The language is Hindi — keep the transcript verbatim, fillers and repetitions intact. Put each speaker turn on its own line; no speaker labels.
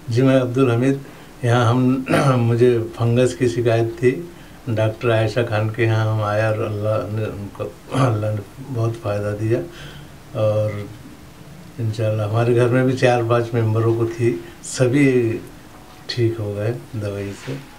जी मैं अब्दुल हमीद, यहाँ हम मुझे फंगस की शिकायत थी। डॉक्टर आयशा खान के यहाँ हम आया और अल्लाह ने उनको अल्लाह ने बहुत फ़ायदा दिया और इंशाल्लाह हमारे घर में भी चार पांच मेंबरों को थी, सभी ठीक हो गए दवाई से।